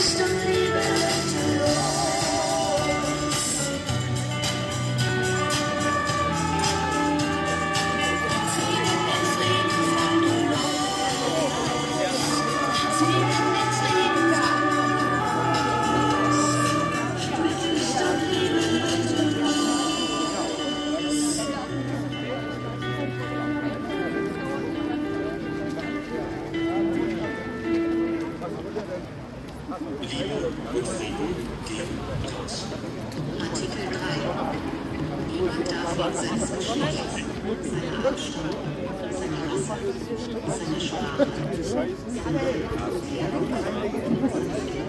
Artikel 3. Niemand darf in seinem Geschlecht, seiner Abstammung, seiner Rasse, seiner Sprache,